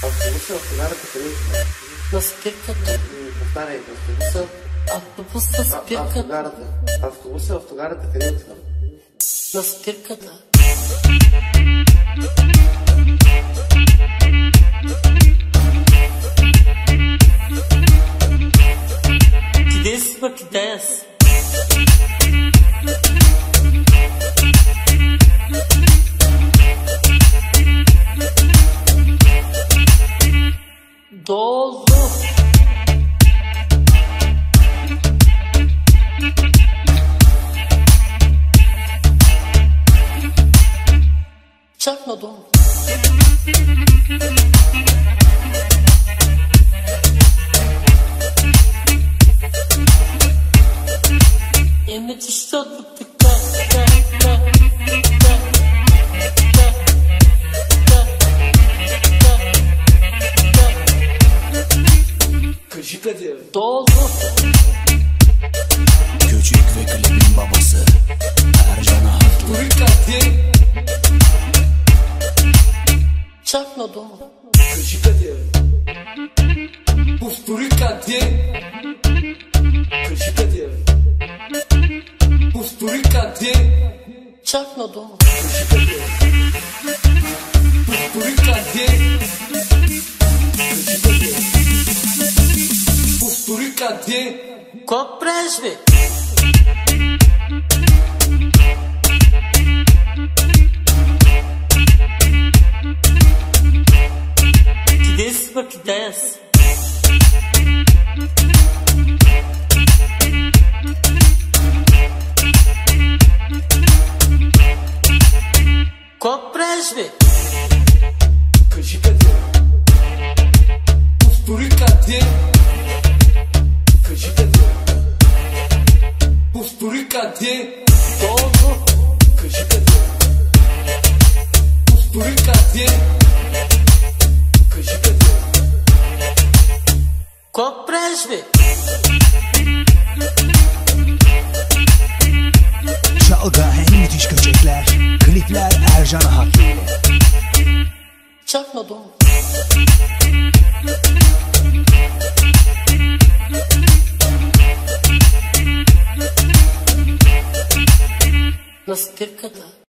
Автобуса в тогарата къде отива? На спирката. Повтаряй, автобуса. Автобуса спирката. Автобуса в тогарата къде отива? На спирката. Къде си пък идея си? Дозо. Чак надолу. Еми защото така. Кажи къде? Дозо. Küçük ve klibin babası Ercan Haklı. Дори къде? Чак надолу. Кажи къде? Повтори къде? Кажи къде? Повтори къде? Чак надолу. Кажи къде? Повтори къде? Кажи къде? Повтори къде? Ко правиш, бе? Къде си пък идея си? Ко правиш, бе? Кажи къде? Повтори къде? Кажи къде? Повтори къде? Дозо. Кажи къде? Повтори къде? Кажи къде? Ко правиш, бе? Çalga en müthiş köçekler, klipler Ercan Haklı ile. Чак надолу. На спирката.